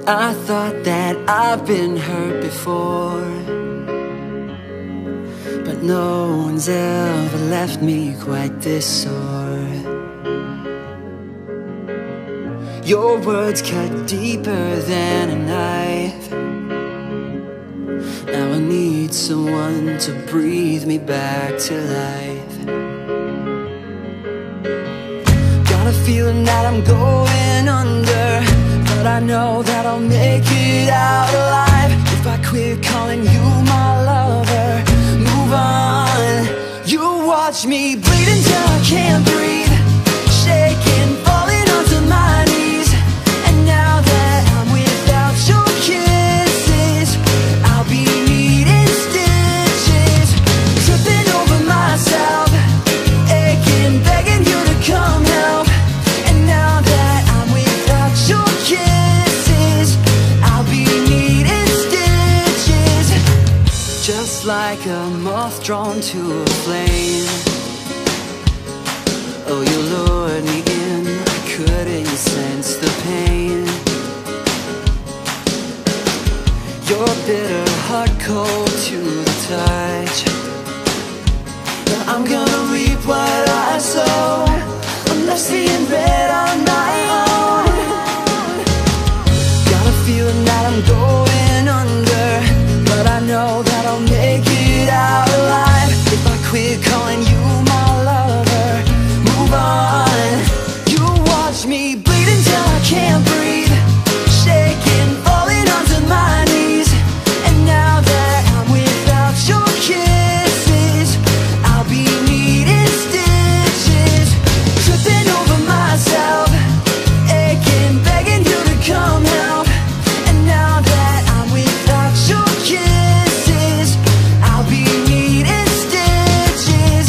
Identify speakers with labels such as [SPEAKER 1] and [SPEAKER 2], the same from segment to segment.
[SPEAKER 1] I thought that I've been hurt before, but no one's ever left me quite this sore. Your words cut deeper than a knife. Now I need someone to breathe me back to life. Got a feeling that I'm going under, but I know that I'll make it out alive if I quit calling you my lover. Move on. You watch me bleed until I can't breathe, shaking, falling onto my knees. And now that I'm without your kisses, I'll be needing stitches, tripping over myself, aching, begging you to come help. And now that I'm without your kisses, I'll be needing stitches, just like a moth drawn to a flame. Oh, you lured me in, couldn't you sense the pain? Your bitter heart cold to the touch. Now I'm gonna reap what I sow. I'm left seeing red on my own. Got a feeling that I'm going under, but I know that I'll make it out alive if I quit calling you my lover. Move on. You watch me bleed until I can't breathe, shaking, falling onto my knees. And now that I'm without your kisses, I'll be needing stitches, tripping over myself, aching, begging you to come help. And now that I'm without your kisses, I'll be needing stitches.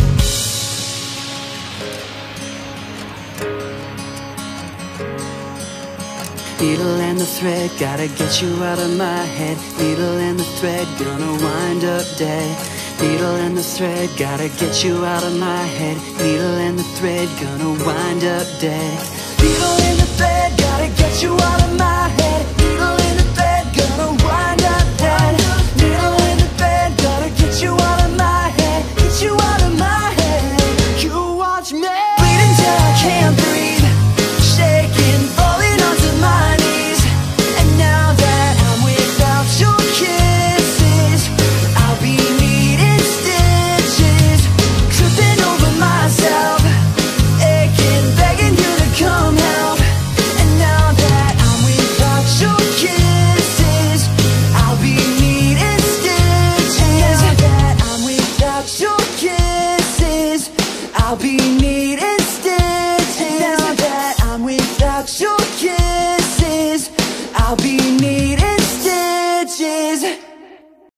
[SPEAKER 1] Needle and the thread, gotta get you out of my head. Needle and the thread, gonna wind up dead. Needle and the thread, gotta get you out of my head. Needle and the thread, gonna wind up dead. Needle and the thread, gotta get you out of my head. Needle